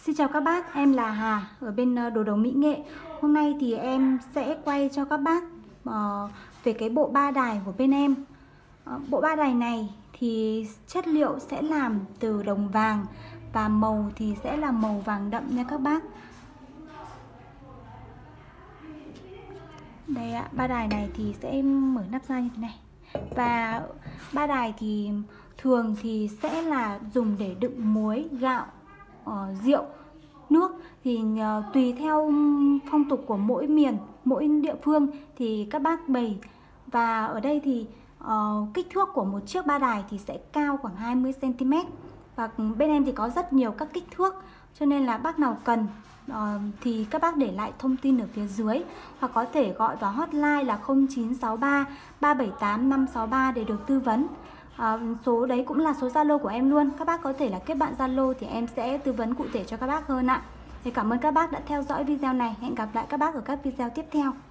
Xin chào các bác, em là Hà ở bên Đồ Đồng Mỹ Nghệ. Hôm nay thì em sẽ quay cho các bác về cái bộ ba đài của bên em. Bộ ba đài này thì chất liệu sẽ làm từ đồng vàng và màu thì sẽ là màu vàng đậm nha các bác. Đây ạ, ba đài này thì sẽ mở nắp ra như thế này. Và ba đài thì thường thì sẽ là dùng để đựng muối, gạo, rượu, nước thì tùy theo phong tục của mỗi miền, mỗi địa phương thì các bác bày. Và ở đây thì kích thước của một chiếc ba đài thì sẽ cao khoảng 20 cm. Và bên em thì có rất nhiều các kích thước, cho nên là bác nào cần thì các bác để lại thông tin ở phía dưới, hoặc có thể gọi vào hotline là 0963 378 563 để được tư vấn. Số đấy cũng là số Zalo của em luôn. Các bác có thể là kết bạn Zalo thì em sẽ tư vấn cụ thể cho các bác hơn ạ. Thì cảm ơn các bác đã theo dõi video này. Hẹn gặp lại các bác ở các video tiếp theo.